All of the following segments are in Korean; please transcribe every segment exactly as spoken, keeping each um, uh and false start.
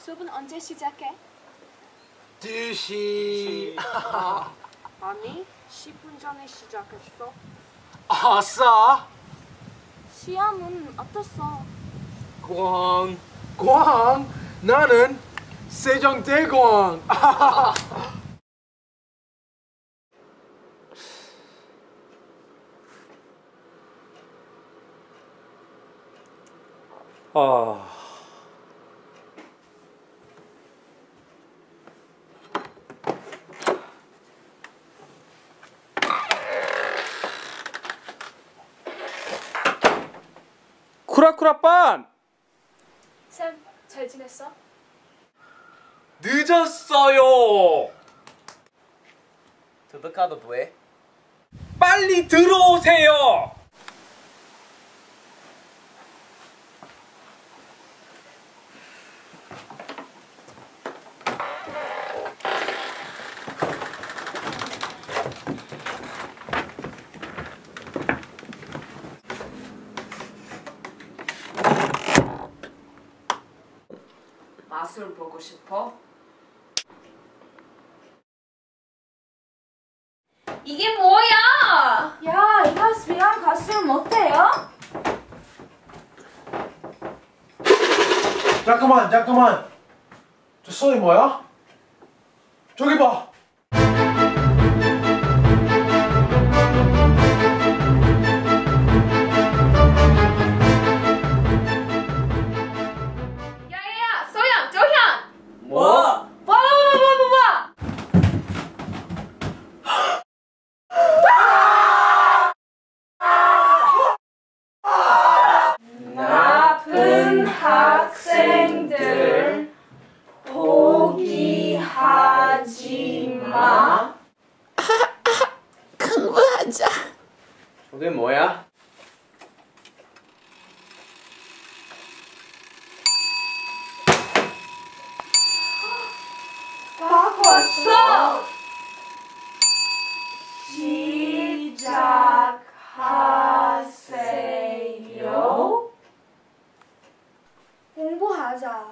수업은 언제 시작해? 두 시. 아니, 십 분 전에 시작했어. 아싸. 시험은 어땠어? 광. 광. 나는 세종대왕. 아. 쿠라쿠라빤! 쌤, 잘 지냈어? 늦었어요! 도둑하도 돼? 빨리 들어오세요! 맛을 보고 싶어? 이게 뭐야? 야, 이거 스피랑 갔으면 어때요? 잠깐만, 잠깐만. 저 소리 뭐야? 저기 봐. 야야야, 소양, 조현! 뭐? 봐, 봐, 봐, 봐, 봐, 봐! 나쁜 학생들 포기하지 마. 공부하자. 저게 뭐야? 바꿨어. 시작하세요. 공부하자.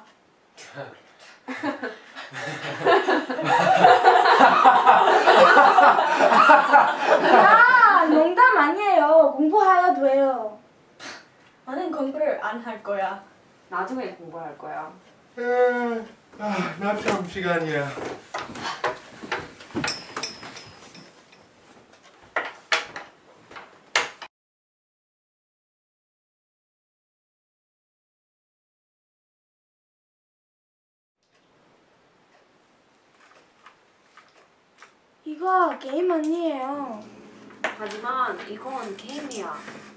야, 농담 아니에요. 공부해야 돼요. 나는 공부를 안 할 거야. 나중에 공부할 거야. 아, 낮잠 시간이야. 이거 게임 아니에요. 하지만 이건 게임이야.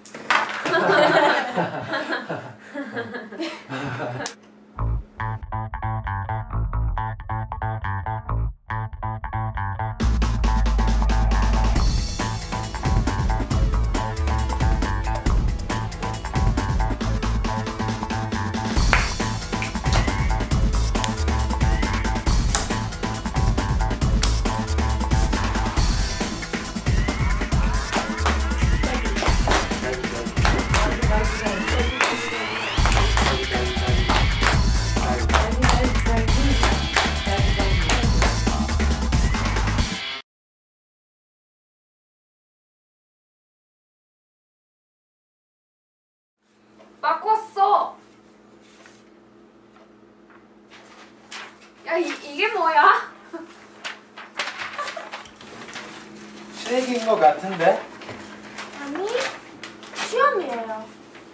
바꿨어. 야, 이, 이게 뭐야? 책인 것 같은데? 아니, 시험이에요.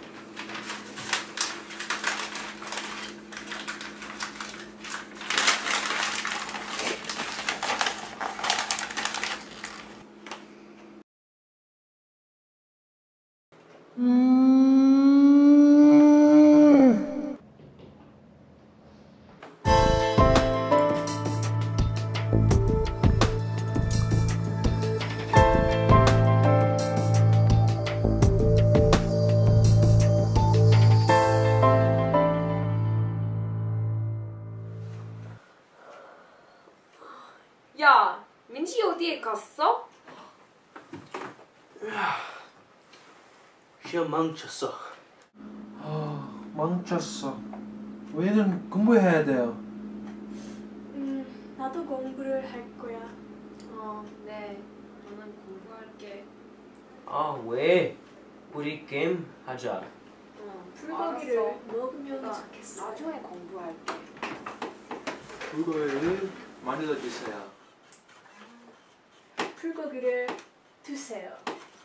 야, 민지 어디에 갔어? 시험 망쳤어. 아, 망쳤어. 우리는 공부해야 돼요. 나도 공부를 할 거야. 어, 네. 저는 공부할게. 아, 왜? 우리 게임 하자. 어, 불고기를 알았어. 먹으면 나 좋겠어. 나중에 공부할게. 그거를 많이 더 주세요. 불고기를 두세요.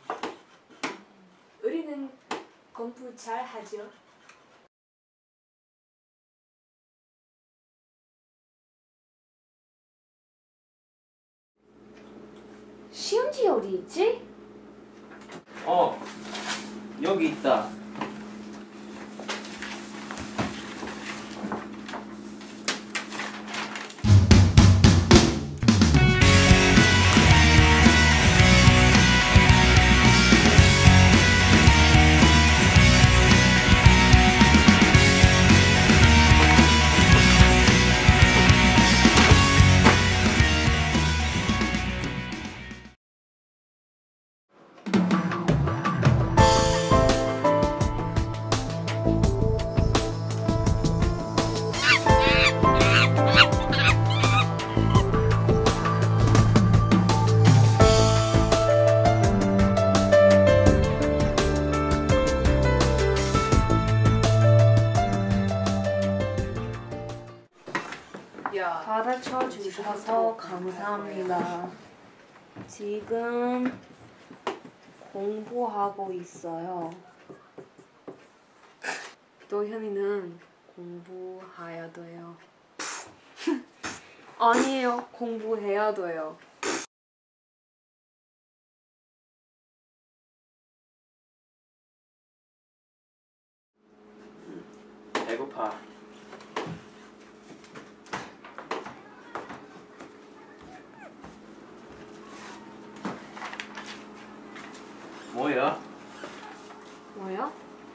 우리는 공부 잘 하죠. 시험지 어디 있지? 어, 여기 있다. 가르쳐 주셔서 감사합니다. 지금 공부하고 있어요. 도현이는 공부해야 돼요. 아니에요. 공부해야 돼요. 배고파. 뭐야? 뭐야?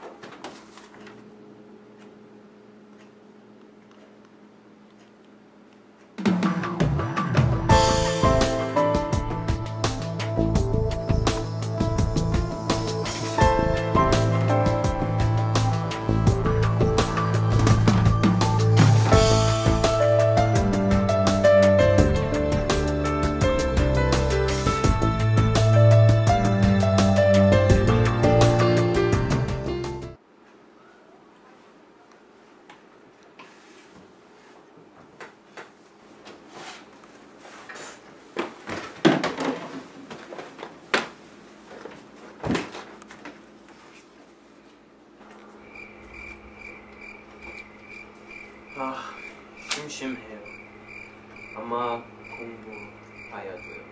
아, 심심해요. 아마 공부해야 돼요.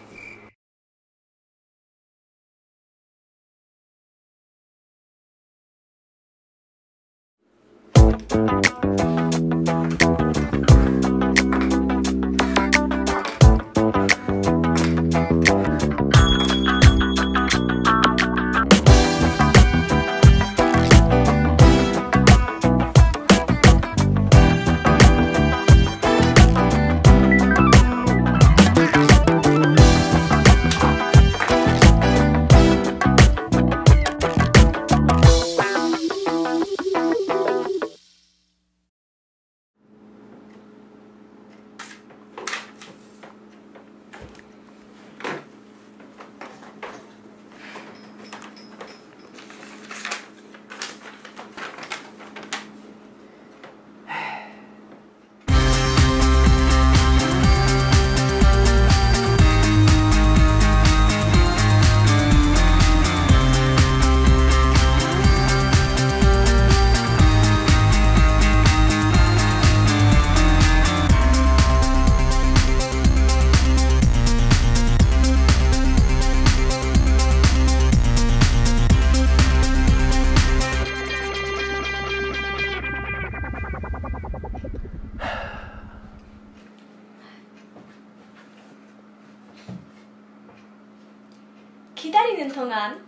기다리는 동안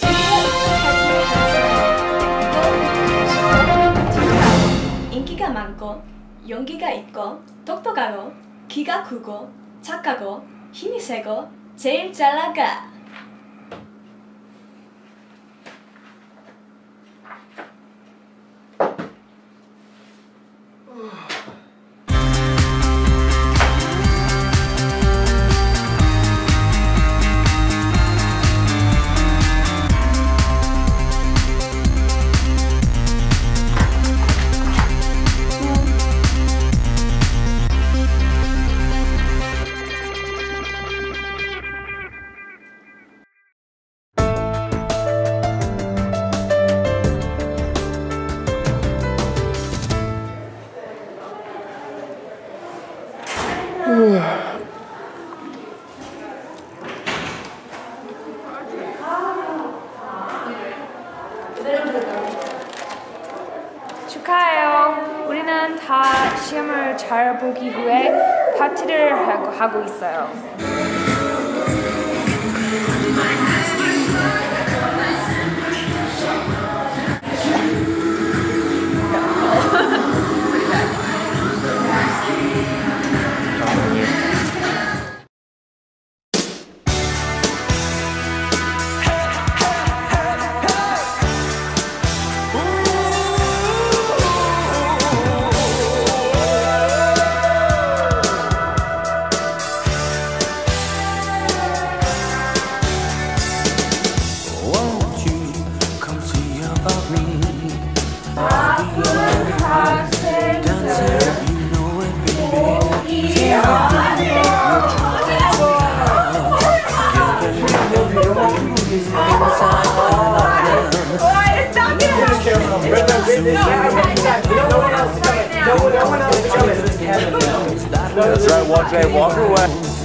인기가 많고 용기가 있고 똑똑하고 키가 크고 착하고 힘이 세고 제일 잘 나가. 축하해요. 우리는 다 시험을 잘 보기 위해 파티를 하고, 하고 있어요. That's right, walk, walk away.